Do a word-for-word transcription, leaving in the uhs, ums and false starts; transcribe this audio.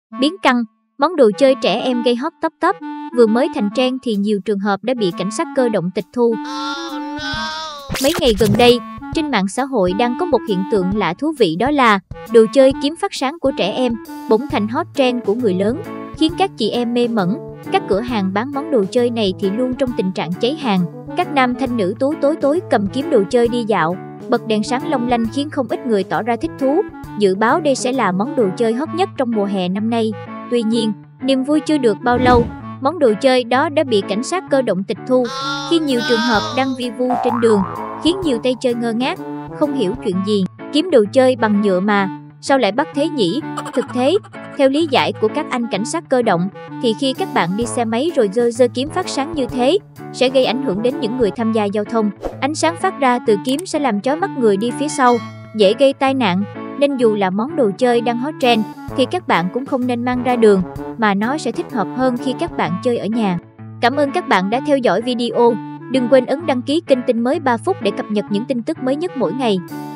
Biến căng, món đồ chơi trẻ em gây hot top top, vừa mới thành trend thì nhiều trường hợp đã bị cảnh sát cơ động tịch thu. Mấy ngày gần đây, trên mạng xã hội đang có một hiện tượng lạ thú vị, đó là đồ chơi kiếm phát sáng của trẻ em bỗng thành hot trend của người lớn, khiến các chị em mê mẩn. Các cửa hàng bán món đồ chơi này thì luôn trong tình trạng cháy hàng. Các nam thanh nữ tú tối tối cầm kiếm đồ chơi đi dạo, bật đèn sáng long lanh khiến không ít người tỏ ra thích thú. Dự báo đây sẽ là món đồ chơi hot nhất trong mùa hè năm nay. Tuy nhiên, niềm vui chưa được bao lâu, món đồ chơi đó đã bị cảnh sát cơ động tịch thu khi nhiều trường hợp đăng vi vu trên đường, khiến nhiều tay chơi ngơ ngác, không hiểu chuyện gì. Kiếm đồ chơi bằng nhựa mà, sao lại bắt thế nhỉ? Thực tế, theo lý giải của các anh cảnh sát cơ động, thì khi các bạn đi xe máy rồi giơ giơ kiếm phát sáng như thế, sẽ gây ảnh hưởng đến những người tham gia giao thông. Ánh sáng phát ra từ kiếm sẽ làm chói mắt người đi phía sau, dễ gây tai nạn. Nên dù là món đồ chơi đang hot trend, thì các bạn cũng không nên mang ra đường, mà nó sẽ thích hợp hơn khi các bạn chơi ở nhà. Cảm ơn các bạn đã theo dõi video. Đừng quên ấn đăng ký kênh Tin Mới ba phút để cập nhật những tin tức mới nhất mỗi ngày.